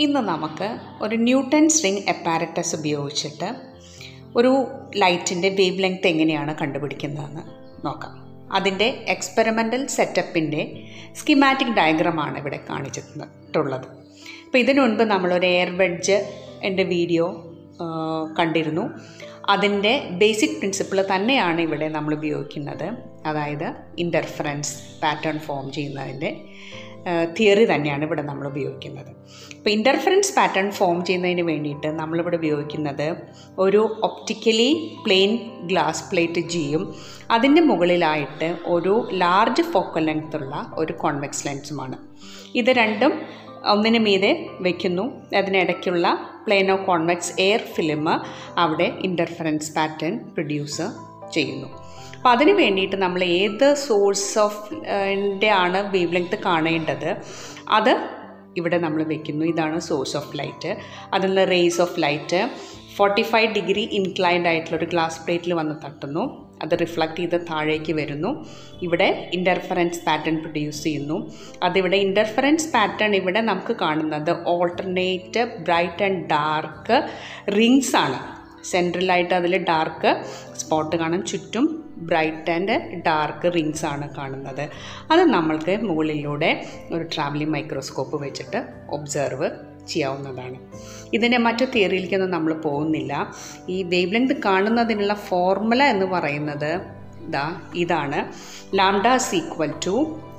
ഇന്ന് നമുക്ക് ഒരു ന്യൂട്ടൺസ് റിംഗ് അപ്പാരറ്റസ് ഉപയോഗിച്ചിട്ട് ഒരു ലൈറ്റിൻ്റെ വേവ് ലെങ്ത് എങ്ങനെയാണ് കണ്ടുപിടിക്കുന്നതെന്ന് നോക്കാം. അതിൻ്റെ എക്സ്പെരിമെൻ്റൽ സെറ്റപ്പിൻ്റെ സ്കിമാറ്റിക് ഡയഗ്രമാണ് ഇവിടെ കാണിച്ചിട്ടുള്ളത്. അപ്പോൾ ഇതിനു മുൻപ് നമ്മളൊരു എയർ വെഡ്ജ് എൻ്റെ വീഡിയോ കണ്ടിരുന്നു. അതിൻ്റെ ബേസിക് പ്രിൻസിപ്പിൾ തന്നെയാണ് ഇവിടെ നമ്മൾ ഉപയോഗിക്കുന്നത്. അതായത് ഇൻ്റർഫറൻസ് പാറ്റേൺ ഫോം ചെയ്യുന്നതിൻ്റെ തിയറി തന്നെയാണ് ഇവിടെ നമ്മൾ ഉപയോഗിക്കുന്നത്. ഇപ്പോൾ ഇൻ്റർഫറൻസ് പാറ്റേൺ ഫോം ചെയ്യുന്നതിന് വേണ്ടിയിട്ട് നമ്മളിവിടെ ഉപയോഗിക്കുന്നത് ഒരു ഒപ്റ്റിക്കലി പ്ലെയിൻ ഗ്ലാസ് പ്ലേറ്റ് ജിയും അതിൻ്റെ മുകളിലായിട്ട് ഒരു ലാർജ് ഫോക്കൽ ലെങ്ത് ഉള്ള ഒരു കോൺവെക്സ് ലെൻസുമാണ്. ഇത് രണ്ടും ഒന്നിനു മീതെ വയ്ക്കുന്നു. അതിനിടയ്ക്കുള്ള പ്ലെയിനോ കോൺവെക്സ് എയർ ഫിലിം അവിടെ ഇൻ്റർഫറൻസ് പാറ്റേൺ പ്രൊഡ്യൂസ് ചെയ്യുന്നു. അപ്പോൾ അതിന് വേണ്ടിയിട്ട് നമ്മൾ ഏത് സോഴ്സ് ഓഫ് ആണ് വേവ് ലെങ്ത് കാണേണ്ടത് അത് ഇവിടെ നമ്മൾ വയ്ക്കുന്നു. ഇതാണ് സോഴ്സ് ഓഫ് ലൈറ്റ്. അതിൽ നിന്ന് rays of light 45 degree inclined ആയിട്ടുള്ളൊരു ഗ്ലാസ് പ്ലേറ്റിൽ വന്ന് തട്ടുന്നു. അത് റിഫ്ലക്റ്റ് ചെയ്ത് താഴേക്ക് വരുന്നു. ഇവിടെ ഇൻ്റർഫറൻസ് പാറ്റേൺ പ്രൊഡ്യൂസ് ചെയ്യുന്നു. അതിവിടെ ഇൻ്റർഫറൻസ് പാറ്റേൺ ഇവിടെ നമുക്ക് കാണുന്നത് alternate bright and dark rings ആണ്. സെൻട്രലായിട്ട് അതിൽ ഡാർക്ക് സ്പോട്ട് കാണും, ചുറ്റും ബ്രൈറ്റ് ആൻഡ് ഡാർക്ക് റിങ്സ് ആണ് കാണുന്നത്. അത് നമ്മൾക്ക് മുകളിലൂടെ ഒരു ട്രാവലിംഗ് മൈക്രോസ്കോപ്പ് വെച്ചിട്ട് ഒബ്സർവ് ചെയ്യാവുന്നതാണ്. ഇതിൻ്റെ മറ്റു തിയറിയിലേക്കൊന്നും നമ്മൾ പോകുന്നില്ല. ഈ വേവ് ലെങ്ത് കാണുന്നതിനുള്ള ഫോർമുല എന്ന് പറയുന്നത് ഇതാണ്. Lambda is equal to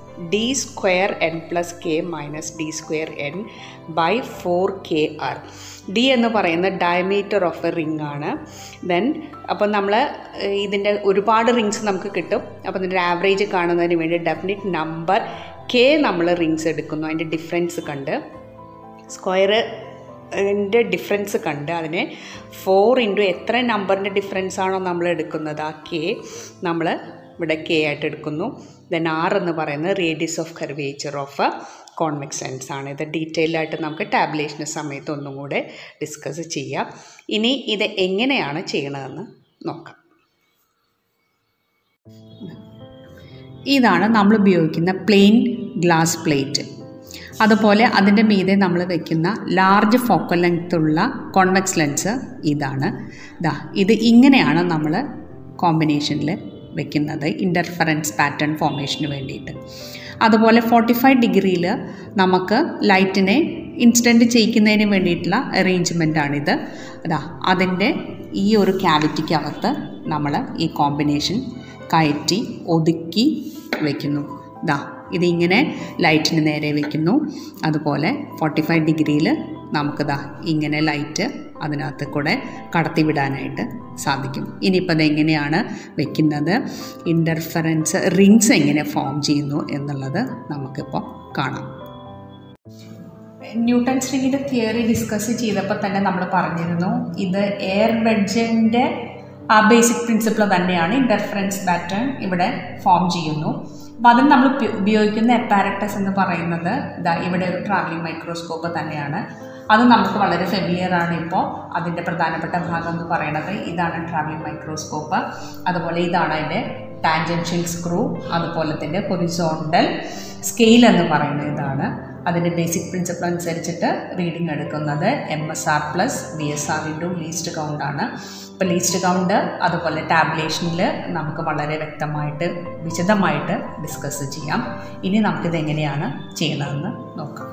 d²n+k-d²n/4kr. D എന്ന് പറയുന്ന ഡയമീറ്റർ ഓഫ് എ റിംഗ് ആണ്. ദെൻ അപ്പോൾ നമ്മൾ ഇതിൻ്റെ ഒരുപാട് റിങ്സ് നമുക്ക് കിട്ടും. അപ്പോൾ ഇതിൻ്റെ ആവറേജ് കാണുന്നതിന് വേണ്ടി ഡെഫിനിറ്റ് നമ്പർ കെ നമ്മൾ റിങ്സ് എടുക്കുന്നു. അതിൻ്റെ ഡിഫറൻസ് കണ്ട് സ്ക്വയറിൻ്റെ ഡിഫറൻസ് കണ്ട് അതിനെ 4 ഇൻറ്റു എത്ര നമ്പറിൻ്റെ ഡിഫറൻസ് ആണോ നമ്മൾ എടുക്കുന്നത് ആ കെ നമ്മൾ ഇവിടെ കെ ആയിട്ട് എടുക്കുന്നു. ദെൻ ആർ എന്ന് പറയുന്നത് radius of curvature of convex lens ആണ്. ഇത് ഡീറ്റെയിലായിട്ട് നമുക്ക് ടാബുലേഷന് സമയത്ത് ഒന്നും കൂടെ ഡിസ്കസ് ചെയ്യാം. ഇനി ഇത് എങ്ങനെയാണ് ചെയ്യണതെന്ന് നോക്കാം. ഇതാണ് നമ്മൾ ഉപയോഗിക്കുന്ന പ്ലെയിൻ ഗ്ലാസ് പ്ലേറ്റ്. അതുപോലെ അതിൻ്റെ മീതെ നമ്മൾ വയ്ക്കുന്ന ലാർജ് ഫോക്കൽ ലെങ്ത് ഉള്ള കോൺവെക്സ് ലെൻസ് ഇതാണ്. ഇത് ഇങ്ങനെയാണ് നമ്മൾ കോമ്പിനേഷനിൽ വയ്ക്കുന്നത് ഇൻ്റർഫറൻസ് പാറ്റേൺ ഫോർമേഷന് വേണ്ടിയിട്ട്. അതുപോലെ 45 ഡിഗ്രിയിൽ നമുക്ക് ലൈറ്റിനെ ഇൻസിഡൻറ്റ് ചെയ്യിക്കുന്നതിന് വേണ്ടിയിട്ടുള്ള അറേഞ്ച്മെൻറ്റാണിത്. അതിൻ്റെ ഈ ഒരു ക്യാവിറ്റിക്കകത്ത് നമ്മൾ ഈ കോമ്പിനേഷൻ കയറ്റി ഒതുക്കി വയ്ക്കുന്നു. ഇതിങ്ങനെ ലൈറ്റിന് നേരെ വയ്ക്കുന്നു. അതുപോലെ 45 ഡിഗ്രിയിൽ നമുക്കിതാ ഇങ്ങനെ ലൈറ്റ് അതിനകത്ത് കൂടെ കടത്തിവിടാനായിട്ട് സാധിക്കും. ഇനിയിപ്പോൾ അതെങ്ങനെയാണ് വയ്ക്കുന്നത്, ഇൻ്റർഫറൻസ് റിങ്സ് എങ്ങനെ ഫോം ചെയ്യുന്നു എന്നുള്ളത് നമുക്കിപ്പോൾ കാണാം. ന്യൂട്ടൺസ് റിങ്ങിൻ്റെ തിയറി ഡിസ്കസ് ചെയ്തപ്പോൾ തന്നെ നമ്മൾ പറഞ്ഞിരുന്നു ഇത് എയർ വെഡ്ജിൻ്റെ ആ ബേസിക് പ്രിൻസിപ്പിൾ തന്നെയാണ്. ഇൻ്റർഫറൻസ് പാറ്റേൺ ഇവിടെ ഫോം ചെയ്യുന്നു. അപ്പോൾ അതിന് നമ്മൾ ഉപയോഗിക്കുന്ന അപ്പാരറ്റസ് എന്ന് പറയുന്നത് ഇവിടെ ഒരു ട്രാവലിംഗ് മൈക്രോസ്കോപ്പ് തന്നെയാണ്. അത് നമുക്ക് വളരെ ഫെമിലിയറാണ്. ഇപ്പോൾ അതിൻ്റെ പ്രധാനപ്പെട്ട ഭാഗം എന്ന് പറയുന്നത് ഇതാണ് ട്രാവലിംഗ് മൈക്രോസ്കോപ്പ്. അതുപോലെ ഇതാണ് അതിൻ്റെ ടാൻജൻഷ്യൽ സ്ക്രൂ. അതുപോലെ തന്നെ ഹൊറിസോണ്ടൽ സ്കെയിൽ എന്ന് പറയുന്നത് ഇതാണ്. അതിൻ്റെ ബേസിക് പ്രിൻസിപ്പിൾ അനുസരിച്ചിട്ട് റീഡിംഗ് എടുക്കുന്നത് MSR+VSR ഇൻറ്റു ലീസ്റ്റ് കൗണ്ടാണ്. ഇപ്പോൾ ലീസ്റ്റ് കൗണ്ട് അതുപോലെ ടാബുലേഷനിൽ നമുക്ക് വളരെ വ്യക്തമായിട്ട് വിശദമായിട്ട് ഡിസ്കസ് ചെയ്യാം. ഇനി നമുക്കിത് എങ്ങനെയാണ് ചെയ്യണമെന്ന് നോക്കാം.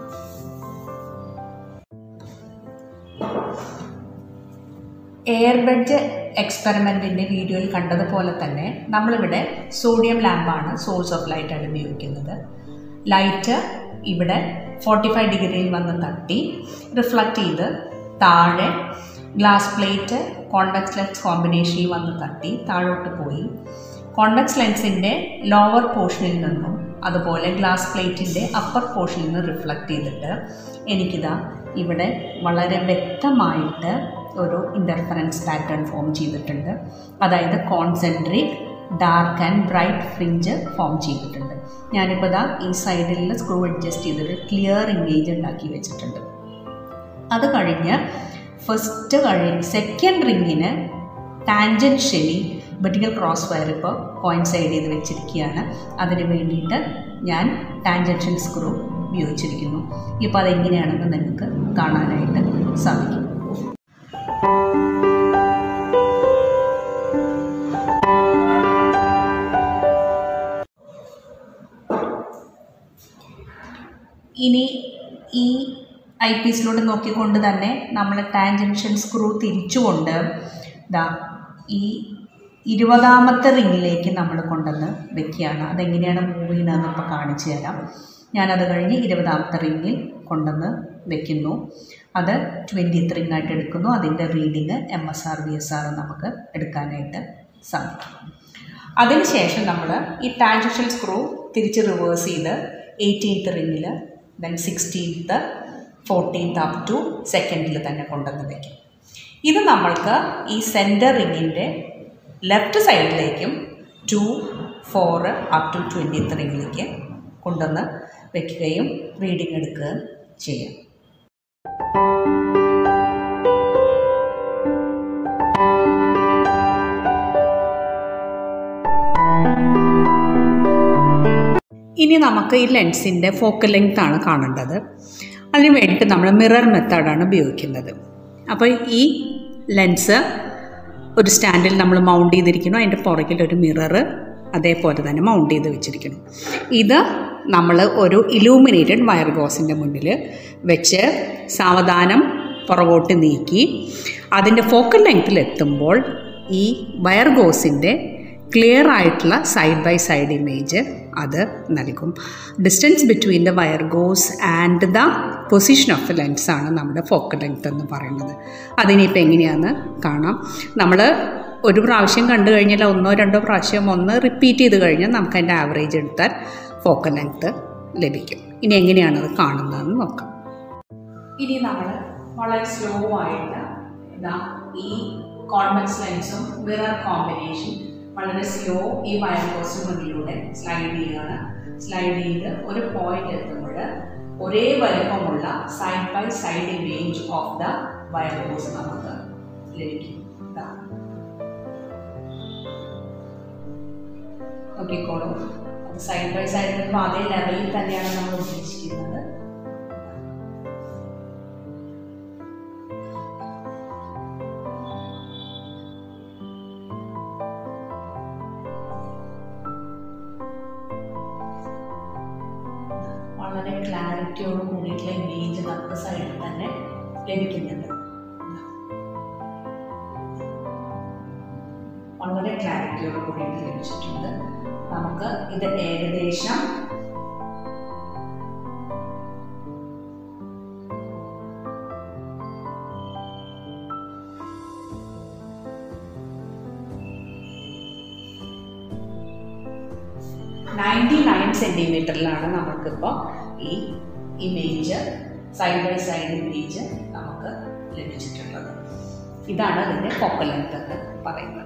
എയർ വെഡ്ജ് എക്സ്പെരിമെൻറ്റിൻ്റെ വീഡിയോയിൽ കണ്ടതുപോലെ തന്നെ നമ്മളിവിടെ സോഡിയം ലാമ്പാണ് സോഴ്സ് ഓഫ് ലൈറ്റായിട്ട് ഉപയോഗിക്കുന്നത്. ലൈറ്റ് ഇവിടെ 45 ഡിഗ്രിയിൽ വന്ന് തട്ടി റിഫ്ലക്റ്റ് ചെയ്ത് താഴെ ഗ്ലാസ് പ്ലേറ്റ് കോൺവെക്സ് ലെൻസ് കോമ്പിനേഷനിൽ വന്ന് തട്ടി താഴോട്ട് പോയി കോൺവെക്സ് ലെൻസിൻ്റെ ലോവർ പോർഷനിൽ നിന്നും അതുപോലെ ഗ്ലാസ് പ്ലേറ്റിൻ്റെ അപ്പർ പോർഷനിൽ നിന്ന് റിഫ്ലക്റ്റ് ചെയ്തിട്ട് എനിക്കിതാ ഇവിടെ വളരെ വ്യക്തമായിട്ട് ഒരു ഇൻ്റർഫറൻസ് പാറ്റേൺ ഫോം ചെയ്തിട്ടുണ്ട്. അതായത് concentric dark and bright fringe form ചെയ്തിട്ടുണ്ട്. ഞാനിപ്പോൾ ഈ സൈഡിൽ സ്ക്രൂ അഡ്ജസ്റ്റ് ചെയ്തിട്ട് ക്ലിയർ ഇമേജ് ഉണ്ടാക്കി വെച്ചിട്ടുണ്ട്. അത് കഴിഞ്ഞ് സെക്കൻഡ് റിങ്ങിന് ടാൻജൻഷ്യലി വെർട്ടിക്കൽ ക്രോസ് വയർ ഇപ്പോൾ കോയിൻസൈഡ് ചെയ്ത് വെച്ചിരിക്കുകയാണ്. അതിന് വേണ്ടിയിട്ട് ഞാൻ ടാൻജൻഷ്യൽ സ്ക്രൂ ഉപയോഗിച്ചിരിക്കുന്നു. ഇപ്പോൾ അതെങ്ങനെയാണെന്ന് നിങ്ങൾക്ക് കാണാനായിട്ട് സാധിക്കും. ഇനി ഈ ഐ പീസിലോട്ട് നോക്കിക്കൊണ്ട് തന്നെ നമ്മൾ ടാൻജൻഷ്യൽ സ്ക്രൂ തിരിച്ചുകൊണ്ട് ഈ 20ാമത്തെ റിങ്ങിലേക്ക് നമ്മൾ കൊണ്ടുവന്ന് വെക്കുകയാണ്. അതെങ്ങനെയാണ് മൂവ് ചെയ്യുന്നതെന്ന് ഇപ്പോൾ കാണിച്ചു തരാം. ഞാനത് കഴിഞ്ഞ് 20ാമത്തെ റിങ്ങിൽ കൊണ്ടുവന്ന് വെക്കുന്നു. അത് 20th റിങ്ങായിട്ട് എടുക്കുന്നു. അതിൻ്റെ റീഡിങ് MSR VSR നമുക്ക് എടുക്കാനായിട്ട് സാധിക്കും. അതിനുശേഷം നമ്മൾ ഈ ടാൻജൻഷ്യൽ സ്ക്രൂ തിരിച്ച് റിവേഴ്സ് ചെയ്ത് 18th റിങ്ങിൽ, then 16th, 14th up to 2nd തന്നെ കൊണ്ടുവന്ന് വയ്ക്കും. ഇത് നമ്മൾക്ക് ഈ സെൻറ്റർ റിങ്ങിൻ്റെ ലെഫ്റ്റ് സൈഡിലേക്കും 2, 4 അപ് ടു 20th റിങ്ങിലേക്ക് കൊണ്ടുവന്ന് വയ്ക്കുകയും റീഡിങ് എടുക്കുകയും ചെയ്യാം. ഇനി നമുക്ക് ഈ ലെൻസിൻ്റെ ഫോക്കൽ ലെങ്ത് ആണ് കാണേണ്ടത്. അതിന് വേണ്ടിയിട്ട് നമ്മൾ മിറർ മെത്തേഡാണ് ഉപയോഗിക്കുന്നത്. അപ്പോൾ ഈ ലെൻസ് ഒരു സ്റ്റാൻഡിൽ നമ്മൾ മൗണ്ട് ചെയ്തിരിക്കുന്നു. അതിൻ്റെ പുറകിൽ ഒരു മിറർ അതേപോലെ തന്നെ മൗണ്ട് ചെയ്ത് വെച്ചിരിക്കുന്നു. ഇത് നമ്മൾ ഒരു ഇലൂമിനേറ്റഡ് വയർ ഗോസിൻ്റെ മുന്നിൽ വെച്ച് സാവധാനം പുറകോട്ട് നീക്കി അതിൻ്റെ ഫോക്കൽ ലെങ്ത്തിലെത്തുമ്പോൾ ഈ വയർ ഗോസിൻ്റെ ക്ലിയർ ആയിട്ടുള്ള സൈഡ് ബൈ സൈഡ് ഇമേജ് അത് നൽകും. Distance between the wire gauze and the position of the lens ആണ് നമ്മുടെ ഫോക്കൽ ലെങ്ത് എന്ന് പറയുന്നത്. അതിനിപ്പോൾ എങ്ങനെയാണെന്ന് കാണാം. നമ്മൾ ഒരു പ്രാവശ്യം കണ്ടു കഴിഞ്ഞാൽ 1 or 2 പ്രാവശ്യം ഒന്ന് റിപ്പീറ്റ് ചെയ്ത് കഴിഞ്ഞാൽ നമുക്ക് അതിൻ്റെ ആവറേജ് എടുത്താൽ ഫോക്കൽ ലെങ്ത് ലഭിക്കും. ഇനി എങ്ങനെയാണത് കാണുന്നതെന്ന് നോക്കാം. ഇനി നമ്മൾ വളരെ സ്ലോ ആയിട്ട് ഈ കോൺവെക്സ് ലെൻസും മിറർ കോമ്പിനേഷൻ വളരെ സ്ലോ ഈ വയർ ഗോസിന് മുന്നിലൂടെ സ്ലൈഡ് ചെയ്യുകയാണ്. സ്ലൈഡ് ചെയ്ത് ഒരു പോയിന്റ് എത്തുമ്പോൾ ഒരേ വലുപ്പമുള്ള side by side image of the wire gauze നമുക്ക് ലഭിക്കും. നോക്കിക്കോളൂ, സൈഡ് ബൈ സൈഡ് വരുമ്പോൾ അതേ ലെവലിൽ തന്നെയാണ് നമ്മൾ ഉദ്ദേശിക്കുന്നത്. വളരെ ക്ലാരിറ്റിയോട് കൂടിയിട്ടുള്ള ഇമേജ് നമുക്ക് സൈഡിൽ തന്നെ ലഭിക്കുന്നുണ്ട്. വളരെ ക്ലാരിറ്റിയോട് കൂടിയിട്ട് ലഭിച്ചിട്ടുണ്ട്. നമുക്ക് ഇത് ഏകദേശം സെന്റിമീറ്ററിലാണ് നമുക്കിപ്പോൾ ഈ image side by side image നമുക്ക് ലഭിച്ചിട്ടുള്ളത്. ഇതാണ് അതിൻ്റെ ഫോക്കൽ ലെങ്ത് എന്ന് പറയുന്നത്.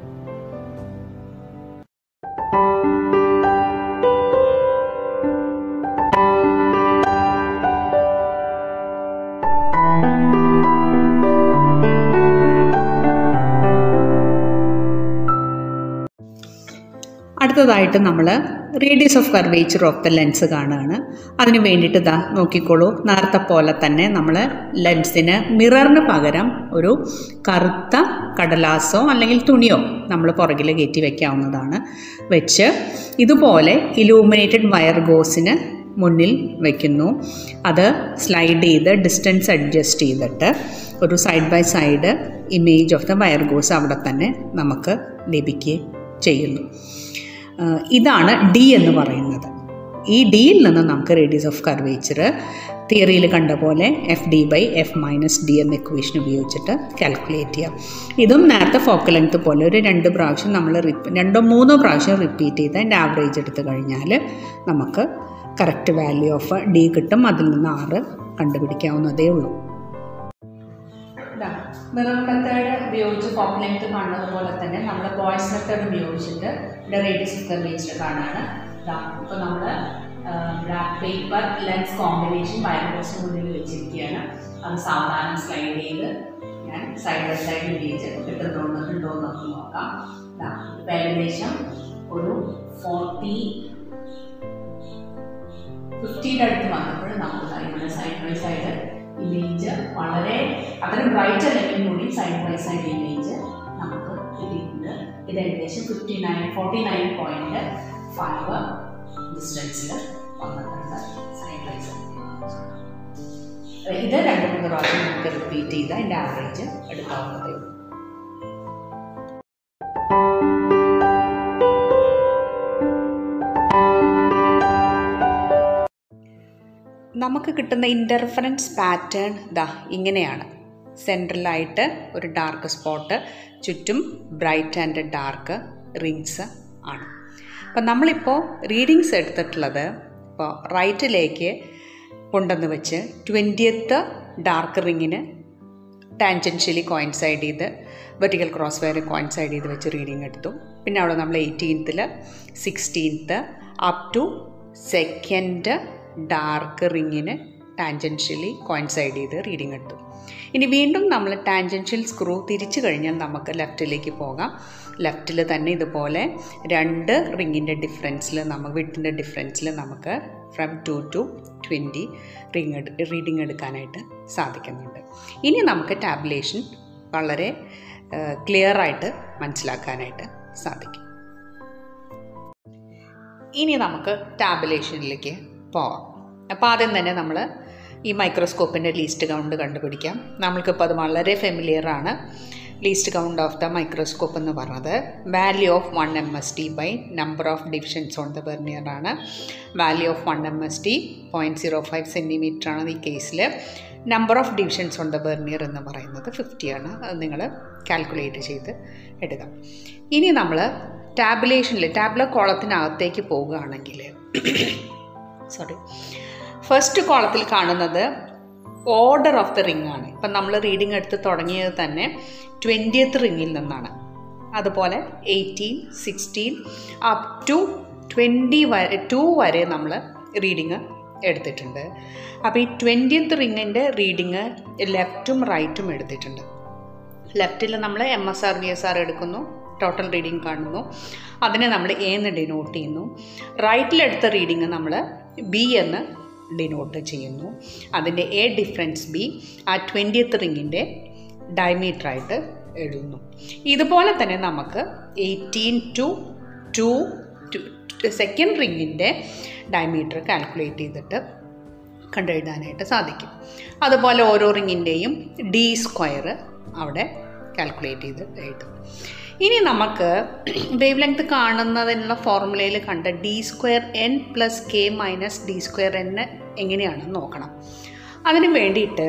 അടുത്തതായിട്ട് നമ്മൾ radius of curvature of the lens കാണുകയാണ്. അതിന് വേണ്ടിയിട്ട് നോക്കിക്കോളൂ, നേരത്തെ പോലെ തന്നെ നമ്മൾ ലെൻസിന് മിററിന് പകരം ഒരു കറുത്ത കടലാസോ അല്ലെങ്കിൽ തുണിയോ നമ്മൾ പുറകിൽ കയറ്റി വയ്ക്കാവുന്നതാണ്. വെച്ച് ഇതുപോലെ ഇലൂമിനേറ്റഡ് വയർ ഗോസിന് മുന്നിൽ വയ്ക്കുന്നു. അത് സ്ലൈഡ് ചെയ്ത് ഡിസ്റ്റൻസ് അഡ്ജസ്റ്റ് ചെയ്തിട്ട് ഒരു side by side image of the wire gauze അവിടെ തന്നെ നമുക്ക് ലഭിക്കുകയും ചെയ്യുന്നു. ഇതാണ് ഡി എന്ന് പറയുന്നത്. ഈ ഡിയിൽ നിന്ന് നമുക്ക് റേഡിയസ് ഓഫ് കർവേച്ചർ തിയറിയിൽ കണ്ട പോലെ FD/F-D എന്ന ഇക്വേഷൻ ഉപയോഗിച്ചിട്ട് കാൽക്കുലേറ്റ് ചെയ്യാം. ഇതും നേരത്തെ ഫോക്കൽ ലെങ്ത് പോലെ ഒരു 2 പ്രാവശ്യം നമ്മൾ 2-3 പ്രാവശ്യം റിപ്പീറ്റ് ചെയ്ത് അതിൻ്റെ ആവറേജ് എടുത്തു കഴിഞ്ഞാൽ നമുക്ക് കറക്റ്റ് വാല്യൂ ഓഫ് ഡി കിട്ടും. അതിൽ നിന്ന് 6 കണ്ടുപിടിക്കാവുന്നതേ ഉള്ളൂ. മിറർ മെത്തേഡ് ഉപയോഗിച്ച് ഫോക്കൽ ലെങ്ത് കാണുന്നത് പോലെ തന്നെ നമ്മൾ ബോയ്സ് മെത്തേഡ് ഉപയോഗിച്ചിട്ട് റേഡിയസ് ഓഫ് കർവേച്ചർ കാണാനാണ്. ഇപ്പോൾ നമ്മൾ black paper lens combination wire ഗോസിന് മുന്നിൽ വെച്ചിരിക്കുകയാണ്. അത് സാവധാനം സ്ലൈഡ് ചെയ്ത് ഞാൻ സൈഡ് ബൈ സൈഡ് ഇമേജ് കിട്ടുന്നുണ്ടോ എന്നൊക്കെ നോക്കാം. ഇപ്പോൾ ഏകദേശം ഒരു 40 15 അടുത്ത് വന്നപ്പോൾ നമുക്ക് ഇവിടെ സൈഡ് ബൈ സൈഡ് ഇമേജ് വളരെ അത്ര ബ്രൈറ്റ് അല്ലെങ്കിൽ കൂടി സൈഡ് ബൈ സൈഡ് ഇമേജ് നമുക്ക് കിട്ടിയിട്ടുണ്ട്. ഇത് ഏകദേശം 49.5 ഡിസ്റ്റൻസിൽ വന്നിട്ടുണ്ട് സൈഡ് ബൈ സൈഡ്. ഇത് 2-3 പ്രാവശ്യം നമുക്ക് റിപ്പീറ്റ് ചെയ്ത് അതിൻ്റെ ആവറേജ് എടുക്കാവുന്നതേ ഉള്ളൂ. നമുക്ക് കിട്ടുന്ന ഇൻ്റർഫറൻസ് പാറ്റേൺ ഇങ്ങനെയാണ്. സെൻട്രലായിട്ട് ഒരു ഡാർക്ക് സ്പോട്ട്, ചുറ്റും ബ്രൈറ്റ് ആൻഡ് ഡാർക്ക് റിങ്സ് ആണ്. അപ്പം നമ്മളിപ്പോൾ റീഡിങ്സ് എടുത്തിട്ടുള്ളത് ഇപ്പോൾ റൈറ്റിലേക്ക് കൊണ്ടുവന്ന് വെച്ച് 20th ഡാർക്ക് റിങ്ങിന് ടാൻജൻഷ്യലി കോയിൻസൈഡ് ചെയ്ത് വെർട്ടിക്കൽ ക്രോസ് വയർ കോയിൻസൈഡ് ചെയ്ത് വെച്ച് റീഡിങ് എടുത്തു. പിന്നെ അവിടെ നമ്മൾ 18th 16th up to 2nd dark റിങ്ങിന് ടാൻജൻഷ്യലി കോയിൻസൈഡ് ചെയ്ത് റീഡിങ് എടുത്തു. ഇനി വീണ്ടും നമ്മൾ ടാൻജൻഷ്യൽ സ്ക്രൂ തിരിച്ചു കഴിഞ്ഞാൽ നമുക്ക് ലെഫ്റ്റിലേക്ക് പോകാം. ലെഫ്റ്റിൽ തന്നെ ഇതുപോലെ 2 റിങ്ങിൻ്റെ ഡിഫറൻസിൽ വിട്ടിൻ്റെ ഡിഫറൻസിൽ നമുക്ക് ഫ്രം 2 to 20 റീഡിങ് എടുക്കാനായിട്ട് സാധിക്കുന്നുണ്ട്. ഇനി നമുക്ക് ടാബുലേഷൻ വളരെ ക്ലിയറായിട്ട് മനസ്സിലാക്കാനായിട്ട് സാധിക്കും. ഇനി നമുക്ക് ടാബുലേഷനിലേക്ക് പോകാം. അപ്പോൾ ആദ്യം തന്നെ നമ്മൾ ഈ മൈക്രോസ്കോപ്പിൻ്റെ ലീസ്റ്റ് കൗണ്ട് കണ്ടുപിടിക്കാം. നമ്മൾക്കിപ്പോൾ അത് വളരെ ഫെമിലിയറാണ്. Least count of the microscope എന്ന് പറഞ്ഞത് value of 1 MSD by number of divisions on the vernier ആണ്. വാല്യൂ ഓഫ് 1 MSD 0.05 സെൻറ്റിമീറ്റർ ആണ് ഈ കേസിൽ. Number of divisions on the vernier എന്ന് പറയുന്നത് 50 ആണ്. അത് നിങ്ങൾ കാൽക്കുലേറ്റ് ചെയ്ത് എടുക്കാം. ഇനി നമ്മൾ ടാബുലർ കോളത്തിനകത്തേക്ക് പോവുകയാണെങ്കിൽ ഫസ്റ്റ് കോളത്തിൽ കാണുന്നത് ഓർഡർ ഓഫ് ദ റിംഗ് ആണ്. ഇപ്പം നമ്മൾ റീഡിംഗ് എടുത്ത് തുടങ്ങിയത് തന്നെ 20th റിങ്ങിൽ നിന്നാണ്. അതുപോലെ 18, 16 അപ് ടു 22 വരെ നമ്മൾ റീഡിങ് എടുത്തിട്ടുണ്ട്. അപ്പോൾ ഈ 20th റിങ്ങിൻ്റെ റീഡിങ് ലെഫ്റ്റും റൈറ്റും എടുത്തിട്ടുണ്ട്. ലെഫ്റ്റിൽ നമ്മൾ MSR VSR എടുക്കുന്നു, ടോട്ടൽ റീഡിങ് കാണുന്നു, അതിനെ നമ്മൾ A എന്ന് ഡിനോട്ട് ചെയ്യുന്നു. റൈറ്റിലെടുത്ത റീഡിങ് നമ്മൾ B എന്ന് ഡിനോട്ട് ചെയ്യുന്നു. അതിൻ്റെ A ഡിഫറൻസ് B ആ 20th റിങ്ങിൻ്റെ ഡയമീറ്ററായിട്ട് എഴുതുന്നു. ഇതുപോലെ തന്നെ നമുക്ക് 18 to 2 റിങ്ങിൻ്റെ ഡയമീറ്റർ കാൽക്കുലേറ്റ് ചെയ്തിട്ട് കണ്ടെഴുതാനായിട്ട് സാധിക്കും. അതുപോലെ ഓരോ റിങ്ങിൻ്റെയും D² അവിടെ കാൽക്കുലേറ്റ് ചെയ്ത് എഴുതും. ഇനി നമുക്ക് വേവ് ലെങ്ത് കാണുന്നതിനുള്ള ഫോർമുലയിൽ കണ്ട D² + K - D² എങ്ങനെയാണെന്ന് നോക്കണം. അതിന് വേണ്ടിയിട്ട്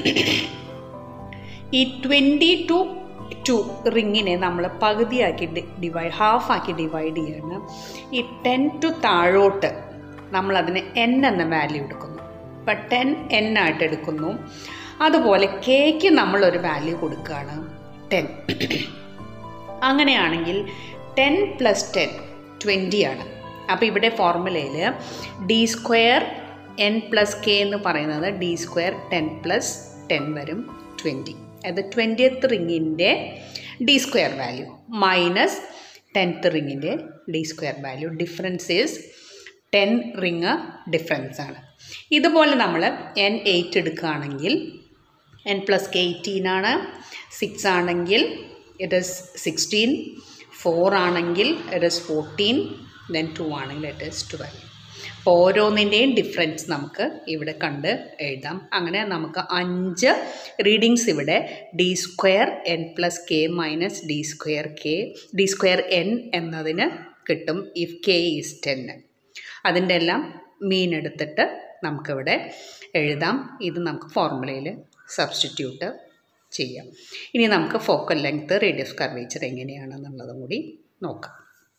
ഈ 20 to 2 റിങ്ങിനെ നമ്മൾ പകുതിയാക്കി ഹാഫാക്കി ഡിവൈഡ് ചെയ്യണം. ഈ 10 to താഴോട്ട് നമ്മളതിന് N എന്ന വാല്യൂ എടുക്കുന്നു. ഇപ്പം 10 N ആയിട്ട് എടുക്കുന്നു. അതുപോലെ Kക്ക് നമ്മളൊരു വാല്യൂ കൊടുക്കുകയാണ് 10. അങ്ങനെയാണെങ്കിൽ 10 + 10 20 ആണ്. അപ്പോൾ ഇവിടെ ഫോർമുലയിൽ D² N + K എന്ന് പറയുന്നത് D² 10 + 10 വരും 20. അത് 20th റിങ്ങിൻ്റെ D² വാല്യൂ മൈനസ് 10th റിങ്ങിൻ്റെ D² value. Difference is 10 ring difference ആണ്. ഇതുപോലെ നമ്മൾ N8 എടുക്കുകയാണെങ്കിൽ N + K 18 ആണ്. 6 ആണെങ്കിൽ ഇറ്റ് ഈസ് 16, 4 ആണെങ്കിൽ ഇറ്റ് ഈസ് 14, then 2 ആണെങ്കിൽ ഇറ്റ് ഈസ് 12. അപ്പോൾ ഓരോന്നിൻ്റെയും ഡിഫറൻസ് നമുക്ക് ഇവിടെ കണ്ട് എഴുതാം. അങ്ങനെ നമുക്ക് 5 റീഡിങ്സ് ഇവിടെ D² N + K - D² N എന്നതിന് കിട്ടും. ഇഫ് K ഈസ് 10 അതിൻ്റെ എല്ലാം മീൻ എടുത്തിട്ട് നമുക്കിവിടെ എഴുതാം. ഇത് നമുക്ക് ഫോർമുലയിൽ സബ്സ്റ്റിറ്റ്യൂട്ട് ചെയ്യാം. ഇനി നമുക്ക് ഫോക്കൽ ലെങ്ത്, റേഡിയസ് കർവേച്ചർ എങ്ങനെയാണെന്നുള്ളതും കൂടി നോക്കാം.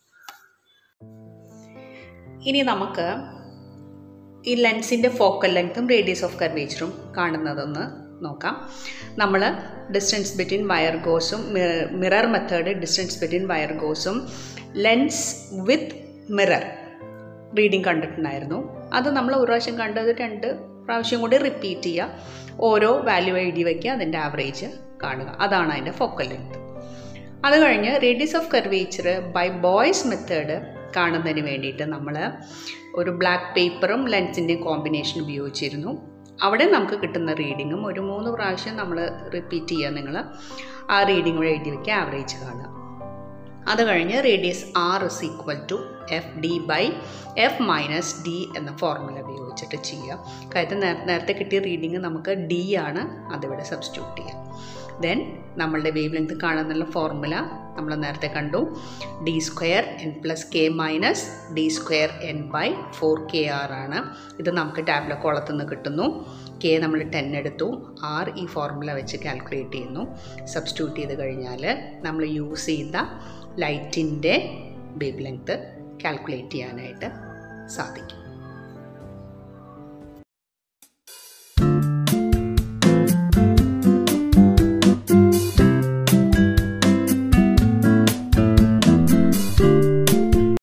ഇനി നമുക്ക് ഈ ലെൻസിൻ്റെ ഫോക്കൽ ലെങ്ത്തും റേഡിയസ് ഓഫ് കർവേച്ചറും കാണുന്നതൊന്ന് നോക്കാം. നമ്മൾ ഡിസ്റ്റൻസ് ബിറ്റ്വീൻ വയർ ഗോസും mirror method distance between wire ഗോസും ലെൻസ് വിത്ത് മിറർ റീഡിങ് കണ്ടിട്ടുണ്ടായിരുന്നു. അത് നമ്മൾ ഒരു പ്രാവശ്യം കണ്ടത് 2 പ്രാവശ്യം കൂടി റിപ്പീറ്റ് ചെയ്യുക. ഓരോ വാല്യൂ എഴുതി വയ്ക്കുക, അതിൻ്റെ ആവറേജ് കാണുക. അതാണ് അതിൻ്റെ ഫോക്കൽ ലെങ്ത്. അത് കഴിഞ്ഞ് radius of curvature by Boys method കാണുന്നതിന് വേണ്ടിയിട്ട് നമ്മൾ ഒരു ബ്ലാക്ക് പേപ്പറും ലെൻസിൻ്റെയും കോമ്പിനേഷൻ ഉപയോഗിച്ചിരുന്നു. അവിടെ നമുക്ക് കിട്ടുന്ന റീഡിങ്ങും ഒരു 3 പ്രാവശ്യം നമ്മൾ റിപ്പീറ്റ് ചെയ്യുക. നിങ്ങൾ ആ റീഡിംഗ് കൂടെ എഴുതി വയ്ക്കുക, ആവറേജ് കാണുക. അത് കഴിഞ്ഞ് റേഡിയസ് R = FD/F - D എന്ന ഫോർമുല ഉപയോഗിച്ചിട്ട് ചെയ്യുക. കാര്യം നേരത്തെ കിട്ടിയ റീഡിങ് നമുക്ക് D ആണ്, അതിവിടെ സബ്സ്റ്റിറ്റ്യൂട്ട് ചെയ്യുക. ദെൻ നമ്മളുടെ വേവ് ലെങ്ത് കാണാനുള്ള ഫോർമുല നമ്മൾ നേരത്തെ കണ്ടു. D²n + K - D²n/4KR ആണ്. ഇത് നമുക്ക് ടാബ്ലോ കോളത്തു നിന്ന് കിട്ടുന്നു. K നമ്മൾ 10 എടുത്തു, R ഈ ഫോർമുല വെച്ച് കാൽക്കുലേറ്റ് ചെയ്യുന്നു. സബ്സ്റ്റിറ്റ്യൂട്ട് ചെയ്ത് കഴിഞ്ഞാൽ നമ്മൾ യൂസ് ചെയ്ത ലൈറ്റിൻ്റെ വേവ് ലെങ്ത് കാൽക്കുലേറ്റ് ചെയ്യാനായിട്ട് സാധിക്കും.